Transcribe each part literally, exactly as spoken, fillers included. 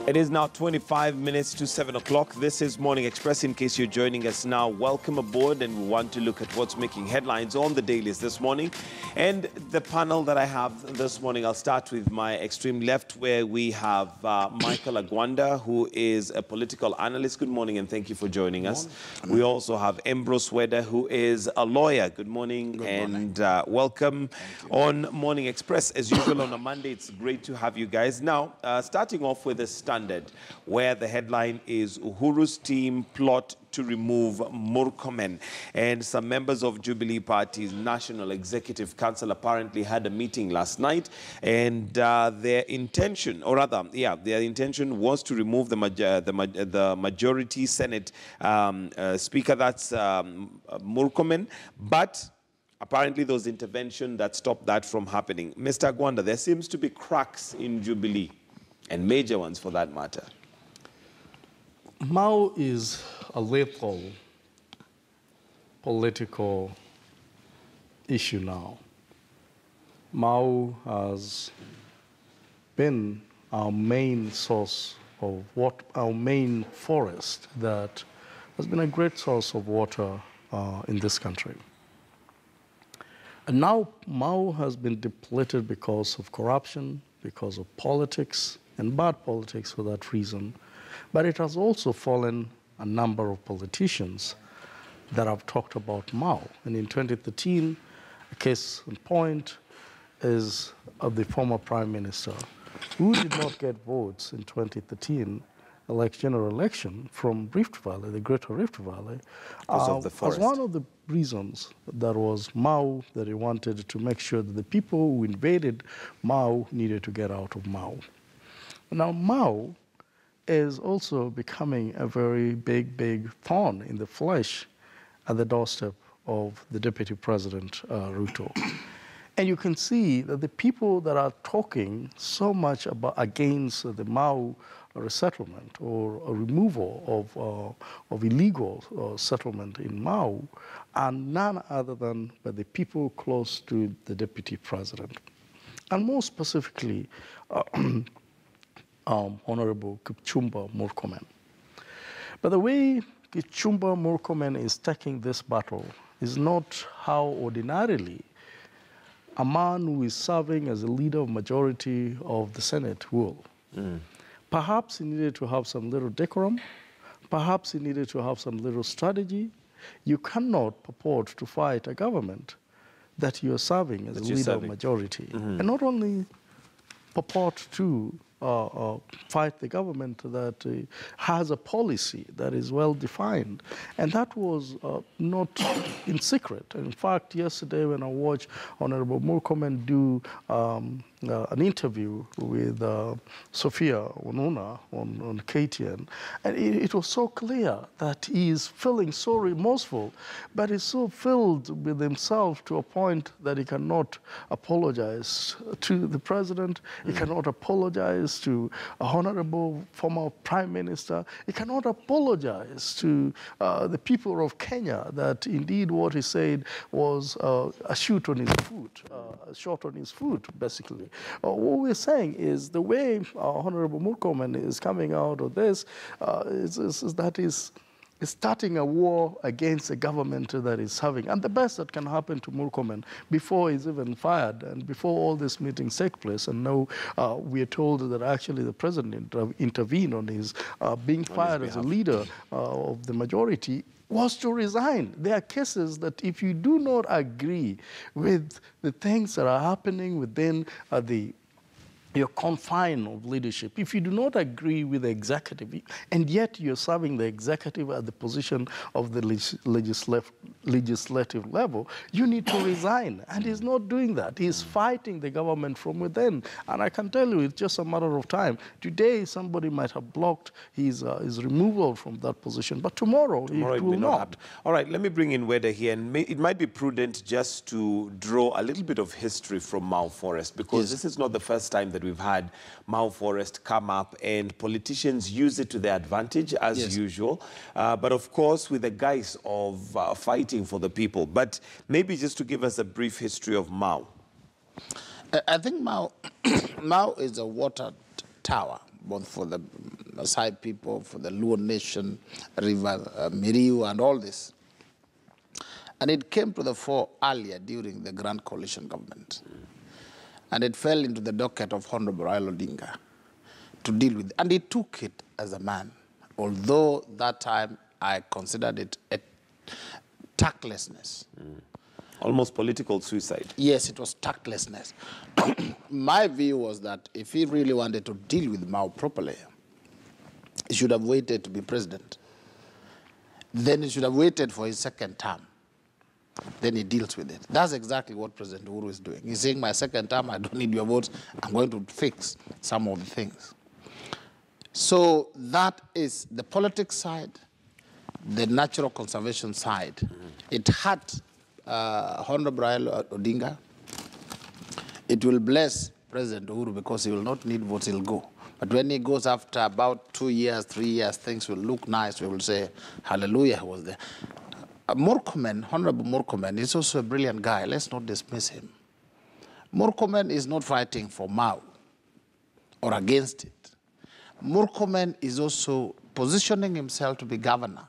It is now twenty-five minutes to seven o'clock. This is Morning Express. In case you're joining us now, welcome aboard, and we want to look at what's making headlines on the dailies this morning. And the panel that I have this morning, I'll start with my extreme left, where we have uh, Michael Agwanda, who is a political analyst. Good morning, and thank you for joining us. We also have Ambrose Weda, who is a lawyer. Good morning, Good and morning. Uh, welcome on Morning Express. As usual on a Monday, it's great to have you guys. Now, uh, starting off with the Standard, where the headline is Uhuru's team plot to remove Murkomen. And some members of Jubilee Party's National Executive Council apparently had a meeting last night, and uh, their intention, or rather, yeah, their intention was to remove the, major, the, ma the majority Senate um, uh, Speaker, that's um, Murkomen, but apparently there was intervention that stopped that from happening. Mister Agwanda, there seems to be cracks in Jubilee, and major ones for that matter. Mao is a lethal political issue now. Mao has been our main source of what, our main forest that has been a great source of water uh, in this country. And now Mao has been depleted because of corruption, because of politics, and bad politics for that reason. But it has also fallen a number of politicians that have talked about Mao. And in twenty thirteen, a case in point is of the former prime minister, who did not get votes in twenty thirteen elect, general election from Rift Valley, the Greater Rift Valley, because uh, of the forest. as one of the reasons that was Mao, that he wanted to make sure that the people who invaded Mao needed to get out of Mao. Now, Mao is also becoming a very big, big thorn in the flesh at the doorstep of the Deputy President, uh, Ruto. And you can see that the people that are talking so much about against uh, the Mao resettlement or a removal of, uh, of illegal uh, settlement in Mao are none other than but the people close to the Deputy President. And more specifically, uh, Um, Honorable Kipchumba Murkomen. But the way Kipchumba Murkomen is taking this battle is not how ordinarily a man who is serving as a leader of majority of the Senate will. Mm. Perhaps he needed to have some little decorum. Perhaps he needed to have some little strategy. You cannot purport to fight a government that you are serving as that a leader serving. of majority. Mm-hmm. And not only purport to Uh, uh, fight the government that uh, has a policy that is well defined. And that was uh, not in secret. In fact, yesterday when I watched Honorable Murkomen do um, uh, an interview with uh, Sophia Onuna on, on K T N, and it, it was so clear that he is feeling so remorseful, but he's so filled with himself to a point that he cannot apologize to the president, mm. he cannot apologize to a honorable former prime minister. He cannot apologize to uh, the people of Kenya that indeed what he said was uh, a shoot on his foot, uh, a shot on his foot, basically. Uh, what we're saying is the way uh, Honorable Murkomen is coming out of this uh, is, is, is that is is starting a war against a government that is having. And the best that can happen to Murkomen before he's even fired and before all these meetings take place, and now uh, we are told that actually the president inter intervened on his uh, being on fired as a leader uh, of the majority, was to resign. There are cases that if you do not agree with the things that are happening within uh, the your confine of leadership, if you do not agree with the executive, and yet you're serving the executive at the position of the legislative, legislative level, you need to resign. And he's not doing that. He's fighting the government from within. And I can tell you, it's just a matter of time. Today, somebody might have blocked his, uh, his removal from that position, but tomorrow, tomorrow it, it will not. not. All right, let me bring in Weda here. And may, it might be prudent just to draw a little bit of history from Mao Forest, because yes. this is not the first time that we've had Mao Forest come up, and politicians use it to their advantage, as yes. usual. Uh, but of course, with the guise of uh, fighting for the people. But maybe just to give us a brief history of Mao. I think Mao, Mao is a water tower both for the Maasai people, for the Luo nation, River uh, Miriu, and all this. And it came to the fore earlier during the Grand Coalition government. And it fell into the docket of Honorable Raila Odinga to deal with it. And he took it as a man, although that time I considered it a tactlessness. Mm. Almost political suicide. Yes, it was tactlessness. My view was that if he really wanted to deal with Mao properly, he should have waited to be president. Then he should have waited for his second term. Then he deals with it. That's exactly what President Uhuru is doing. He's saying, my second term, I don't need your votes. I'm going to fix some of the things. So that is the politics side, the natural conservation side. Mm-hmm. It hurt uh, Honorable Raila Odinga. It will bless President Uhuru because he will not need votes, he'll go. But when he goes after about two years, three years, things will look nice. We will say, hallelujah, he was there. Uh, Murkomen, Honorable Murkomen, is also a brilliant guy. Let's not dismiss him. Murkomen is not fighting for Mao or against it. Murkomen is also positioning himself to be governor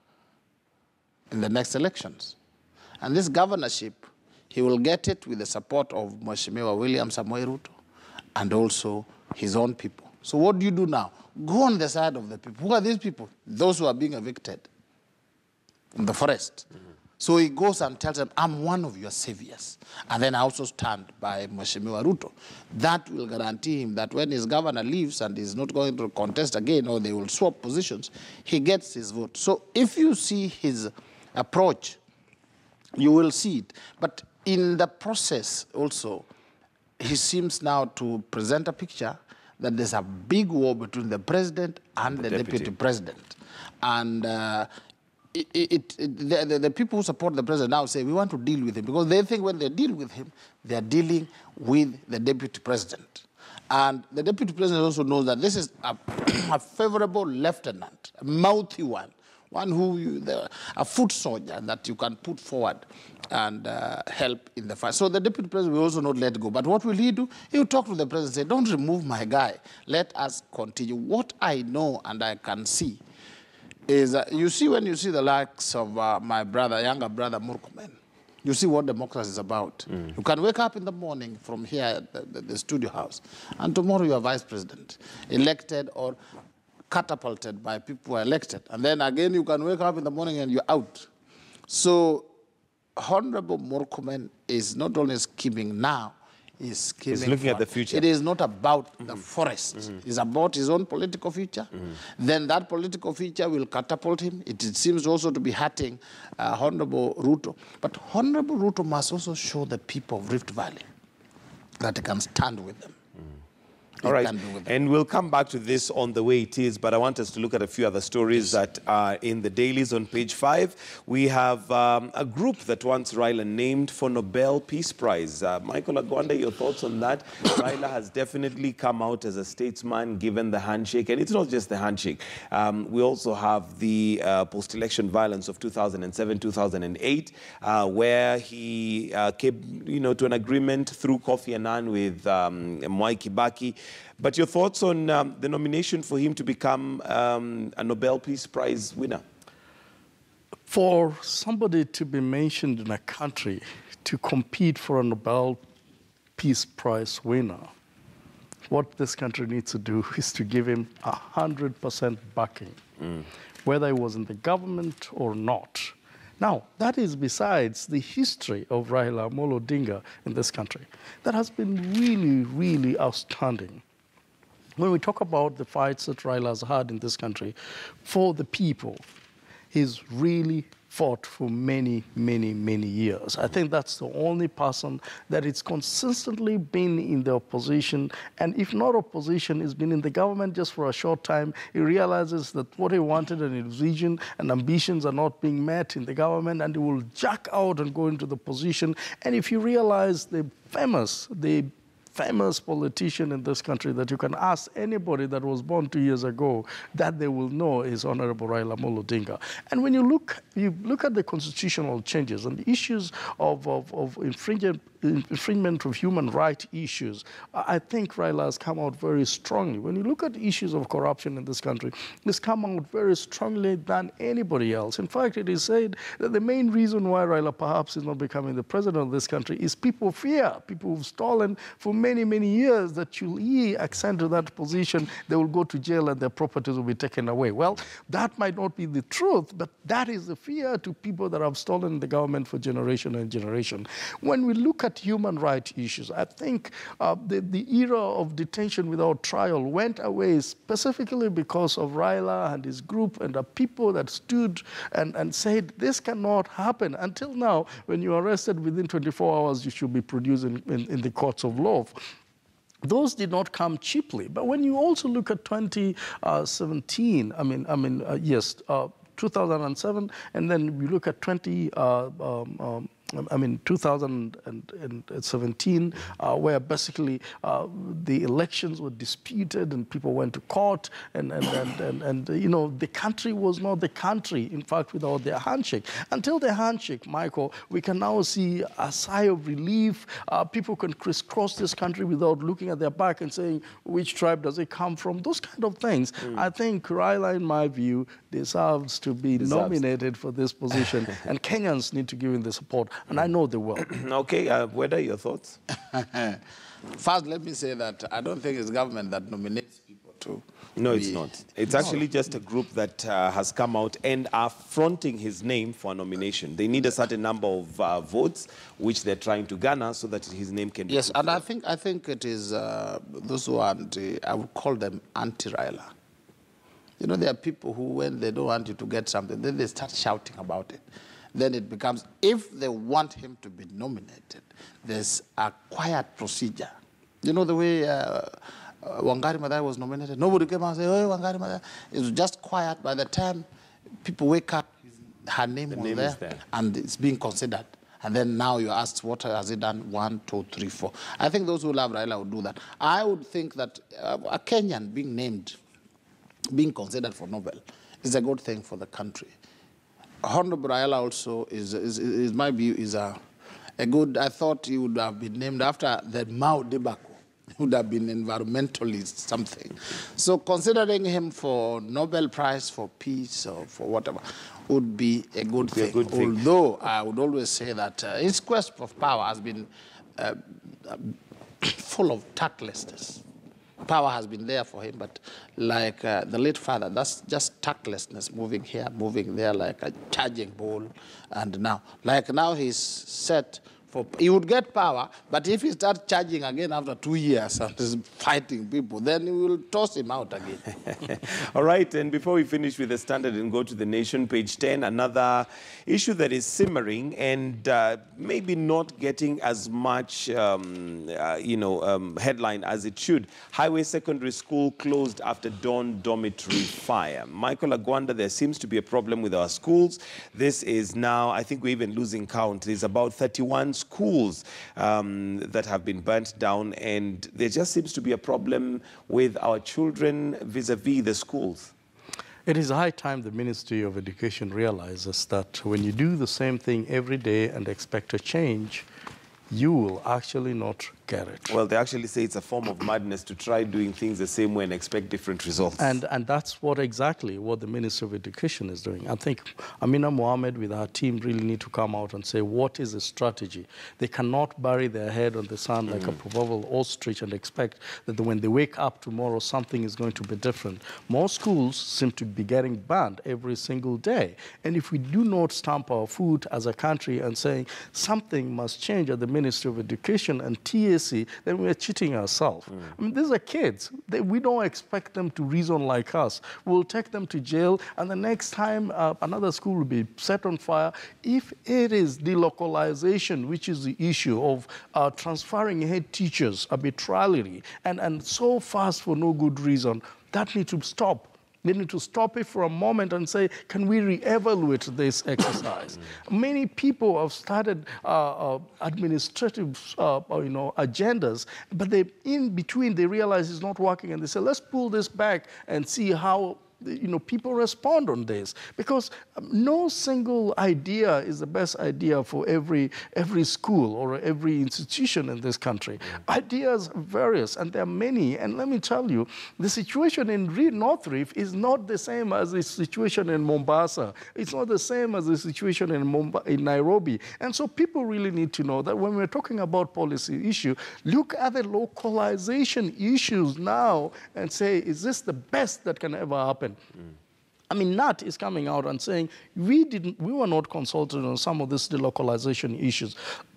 in the next elections. And this governorship, he will get it with the support of Mheshimiwa William Samoei Ruto and also his own people. So what do you do now? Go on the side of the people. Who are these people? Those who are being evicted in the forest. Mm-hmm. So he goes and tells them, I'm one of your saviors. And then I also stand by Mheshimiwa Ruto. That will guarantee him that when his governor leaves and is not going to contest again, or they will swap positions, he gets his vote. So if you see his approach, you will see it. But in the process also, he seems now to present a picture that there's a big war between the president and the, the deputy. deputy president. And uh, it, it, it, the, the, the people who support the president now say, we want to deal with him, because they think when they deal with him, they're dealing with the deputy president. And the deputy president also knows that this is a, a favorable lieutenant, a mouthy one, one who, you, the, a foot soldier that you can put forward and uh, help in the fight. So the deputy president will also not let go. But what will he do? He will talk to the president and say, don't remove my guy. Let us continue. What I know and I can see is, uh, you see when you see the likes of uh, my brother, younger brother Murkomen, you see what democracy is about. Mm. You can wake up in the morning from here at the, the, the studio house, and tomorrow you are vice president, elected or catapulted by people who are elected. And then again, you can wake up in the morning and you're out. So Honorable Murkomen is not only scheming now, he's scheming He's looking for, at the future. It is not about mm-hmm. the forest. Mm-hmm. It's about his own political future. Mm-hmm. Then that political future will catapult him. It, it seems also to be hurting uh, Honorable Ruto. But Honorable Ruto must also show the people of Rift Valley that he can stand with them. All right, and we'll come back to this on the way it is, but I want us to look at a few other stories that are in the dailies on page five. We have um, a group that wants Raila named for Nobel Peace Prize. Uh, Michael Agwanda, your thoughts on that? Raila has definitely come out as a statesman given the handshake, and it's not just the handshake. Um, we also have the uh, post-election violence of two thousand seven, two thousand eight, uh, where he uh, came, you know, to an agreement through Kofi Annan with um, Mwai Kibaki. But your thoughts on um, the nomination for him to become um, a Nobel Peace Prize winner? For somebody to be mentioned in a country to compete for a Nobel Peace Prize winner, what this country needs to do is to give him one hundred percent backing, mm. whether he was in the government or not. Now, that is besides the history of Raila Amolo Odinga in this country. That has been really, really outstanding. When we talk about the fights that Raila has had in this country for the people, he's really fought for many, many, many years. I think that's the only person that has consistently been in the opposition, and if not opposition, he's been in the government just for a short time. He realizes that what he wanted and his vision and ambitions are not being met in the government, and he will jack out and go into the position. And if you realize the famous, the famous politician in this country that you can ask anybody that was born two years ago that they will know is Honorable Raila Amolo Odinga. And when you look, you look at the constitutional changes and the issues of, of, of infringement, infringement of human rights issues, I think Raila has come out very strongly. When you look at issues of corruption in this country, it's come out very strongly than anybody else. In fact, it is said that the main reason why Raila perhaps is not becoming the president of this country is people fear, people who've stolen for many, many years, that should he ascend to that position, they will go to jail and their properties will be taken away. Well, that might not be the truth, but that is the fear to people that have stolen the government for generation and generation. When we look at human rights issues, I think uh, the, the era of detention without trial went away specifically because of Raila and his group and the people that stood and, and said, this cannot happen. Until now, when you're arrested within twenty-four hours, you should be produced in, in, in the courts of law. Those did not come cheaply. But when you also look at twenty seventeen, I mean, I mean, uh, yes, uh, two thousand seven, and then we look at twenty, uh, um, um, I mean, two thousand seventeen, uh, where basically uh, the elections were disputed and people went to court, and, and, and, and, and, you know, the country was not the country, in fact, without their handshake. Until the handshake, Michael, we can now see a sigh of relief. Uh, people can crisscross this country without looking at their back and saying, which tribe does it come from? Those kind of things. Mm. I think Raila, in my view, deserves to be deserves. nominated for this position, and Kenyans need to give him the support. And I know they will. Okay, uh, what are your thoughts? First, let me say that I don't think it's government that nominates people to. No, be. it's not. It's no. actually just a group that uh, has come out and are fronting his name for a nomination. They need a certain number of uh, votes, which they're trying to garner so that his name can be. Yes, and I think, I think it is uh, those who are anti, I would call them anti-Raila. You know, there are people who, when they don't want you to get something, then they start shouting about it. Then it becomes, if they want him to be nominated, there's a quiet procedure. You know the way uh, uh, Wangari Maathai was nominated? Nobody came out and said, oh, Wangari Maathai. It was just quiet. By the time people wake up, her name the was name there, is there, and it's being considered. And then now you ask, what has he done? One, two, three, four. I think those who love Raila would do that. I would think that uh, a Kenyan being named, being considered for Nobel, is a good thing for the country. Honorable Raila also is, is, is my view, is a, a good, I thought he would have been named after the Mao debacle. He would have been environmentalist something. So considering him for Nobel Prize for Peace or for whatever would be a good, thing. A good thing. Although I would always say that uh, his quest for power has been uh, uh, full of tactlessness. Power has been there for him, but like uh, the late father, that's just tactlessness, moving here, moving there, like a charging bull. And now, like now he's set for, he would get power, but if he starts charging again after two years and is fighting people, then we will toss him out again. All right, and before we finish with the Standard and go to the Nation, page ten, another issue that is simmering and uh, maybe not getting as much, um, uh, you know, um, headline as it should. Highway Secondary School closed after dawn dormitory fire. Michael Agwanda, there seems to be a problem with our schools. This is now, I think we're even losing count. There's about thirty-one schools um, that have been burnt down, and there just seems to be a problem with our children vis-a-vis the schools. It is high time the Ministry of Education realizes that when you do the same thing every day and expect a change, you will actually not get it. Well, they actually say it's a form of madness to try doing things the same way and expect different results. And, and that's what exactly what the Minister of Education is doing. I think Amina Mohamed with her team really need to come out and say, what is the strategy? They cannot bury their head on the sand like mm. a proverbial ostrich and expect that when they wake up tomorrow, something is going to be different. More schools seem to be getting banned every single day. And if we do not stamp our foot as a country and saying something must change at the Ministry of Education and T A C, then we're cheating ourselves. Mm. I mean, these are kids. They, we don't expect them to reason like us. We'll take them to jail, and the next time uh, another school will be set on fire. If it is delocalization, which is the issue of uh, transferring head teachers arbitrarily and, and so fast for no good reason, that needs to stop. They need to stop it for a moment and say, can we re-evaluate this exercise? Many people have started uh, uh, administrative uh, you know, agendas, but they, in between they realize it's not working and they say, let's pull this back and see how you know, people respond on this, because um, no single idea is the best idea for every, every school or every institution in this country. Mm. Ideas are various, and there are many. And let me tell you, the situation in North Reef is not the same as the situation in Mombasa. It's not the same as the situation in, Mumbai, in Nairobi. And so people really need to know that when we're talking about policy issue, look at the localization issues now and say, is this the best that can ever happen? Mm. I mean, N A T is coming out and saying, we, didn't, we were not consulted on some of these delocalization issues.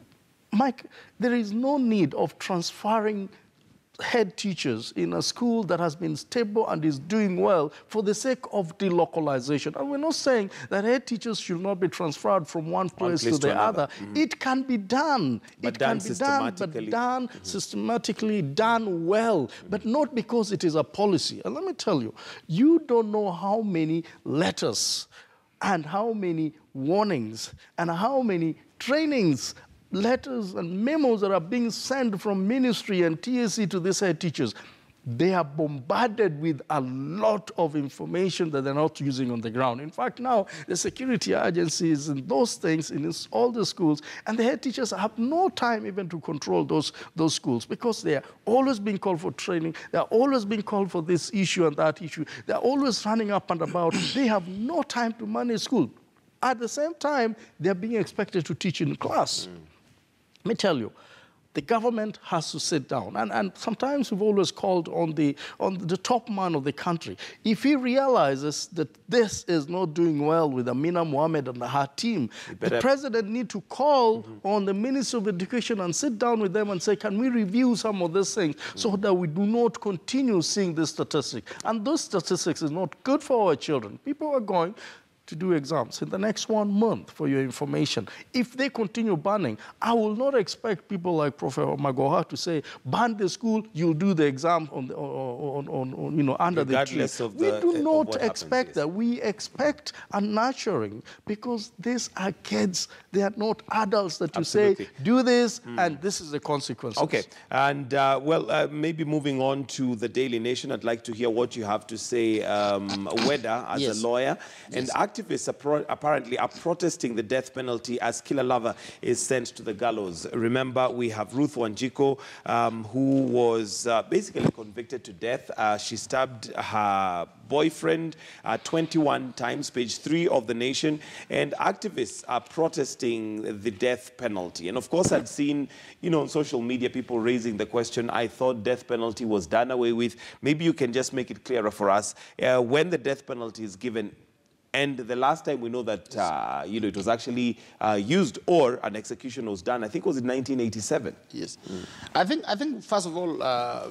Mike, there is no need of transferring head teachers in a school that has been stable and is doing well for the sake of delocalization. And we're not saying that head teachers should not be transferred from one place, one place to, to the other. Mm-hmm. It can be done. But it done can be done, but done mm-hmm. systematically, done well, mm-hmm. but not because it is a policy. And let me tell you, you don't know how many letters and how many warnings and how many trainings, letters and memos that are being sent from ministry and T S C to these head teachers. They are bombarded with a lot of information that they're not using on the ground. In fact, now the security agencies and those things in this, all the schools, and the head teachers have no time even to control those, those schools, because they are always being called for training. They are always being called for this issue and that issue. They're always running up and about. They have no time to manage school. At the same time, they're being expected to teach in class. Mm. Let me tell you, the government has to sit down. And, and sometimes we've always called on the, on the top man of the country. If he realizes that this is not doing well with Amina Mohammed and her team, the president need to call mm-hmm. on the Minister of Education and sit down with them and say, can we review some of these things mm-hmm. so that we do not continue seeing this statistic? And those statistics is not good for our children. People are going to do exams in the next one month, for your information. If they continue banning, I will not expect people like Professor Magoha to say, ban the school, you'll do the exam on the, on, on, on, you know, under Regardless the tree. Of we the, do not happens, expect yes. that. We expect a nurturing, because these are kids. They are not adults that you Absolutely. Say, do this, mm. and this is the consequences. Okay, and uh, well, uh, maybe moving on to the Daily Nation, I'd like to hear what you have to say, um, Weda, as yes. a lawyer, and yes. activists are apparently are protesting the death penalty as Killer Lover is sent to the gallows. Remember, we have Ruth Wanjiko, um, who was uh, basically convicted to death. Uh, she stabbed her boyfriend uh, twenty-one times, page three of The Nation, and activists are protesting the death penalty. And of course, I'd seen, you know, on social media, people raising the question, I thought death penalty was done away with. Maybe you can just make it clearer for us. Uh, when the death penalty is given, and the last time we know that, uh, you know, it was actually uh, used or an execution was done, I think it was in nineteen eighty-seven. Yes. Mm. I think, I think first of all, uh,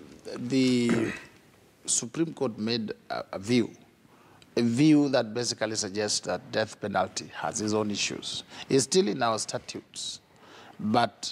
the Supreme Court made a, a view, a view that basically suggests that death penalty has its own issues. It's still in our statutes, but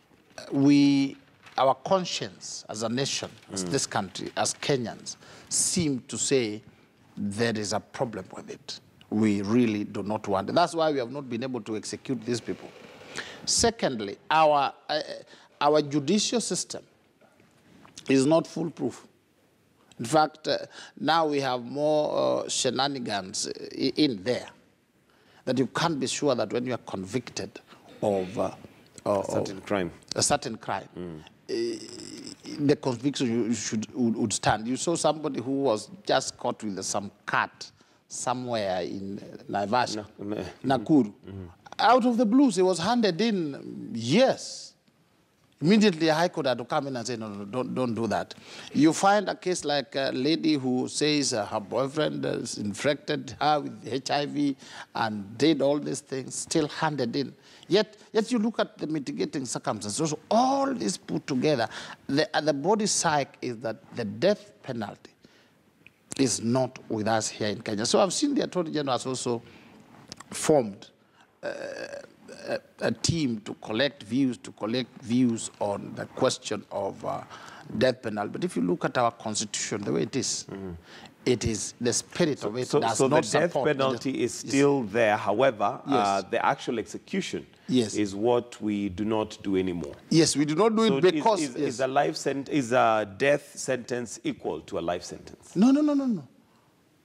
we, our conscience as a nation, as mm. this country, as Kenyans, seem to say there is a problem with it. We really do not want it. That's why we have not been able to execute these people. Secondly, our, uh, our judicial system is not foolproof. In fact, uh, now we have more uh, shenanigans in there that you can't be sure that when you are convicted of uh, a certain of crime, a certain crime, mm. uh, the conviction you should would, would stand. You saw somebody who was just caught with some cat somewhere in Naivasha, no, no. Nakuru. Mm-hmm. Out of the blues, he was handed in. Yes. Immediately, a High Court had to come in and say, no, no, don't, don't do that. You find a case like a lady who says uh, her boyfriend has infected her with H I V and did all these things, still handed in. Yet, yet you look at the mitigating circumstances. So all this put together, the, uh, the body psych is that the death penalty is not with us here in Kenya. So I've seen the Attorney General has also formed uh, A, a team to collect views, to collect views on the question of uh, death penalty. But if you look at our constitution, the way it is, mm. it is the spirit so, of it so, does so not the death support penalty the, is still yes. there. However, yes. uh, the actual execution yes. is what we do not do anymore. Yes, we do not do so it because is, is, yes. is a life sent is a death sentence equal to a life sentence? No, no, no, no, no.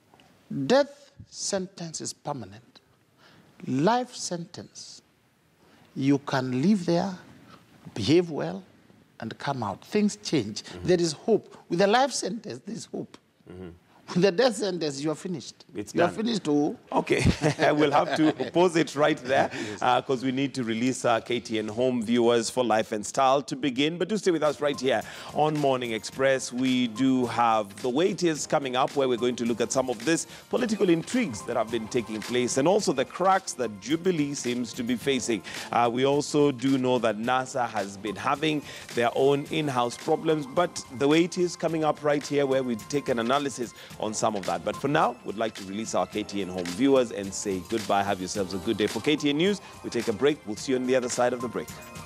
Death sentence is permanent. Life sentence, you can live there, behave well, and come out. Things change. Mm-hmm. There is hope. With a life sentence, there is hope. Mm-hmm. With the death sentence, you are finished. It's you done. are finished too. Okay, we'll have to pause it right there because uh, we need to release our K T N Home viewers for Life and Style to begin. But do stay with us right here on Morning Express. We do have The Way It Is coming up, where we're going to look at some of these political intrigues that have been taking place and also the cracks that Jubilee seems to be facing. Uh, we also do know that NASA has been having their own in-house problems, but The Way It Is coming up right here, where we take an analysis on some of that. But for now, we'd like to release our K T N Home viewers and say goodbye. Have yourselves a good day. For K T N News, we take a break. We'll see you on the other side of the break.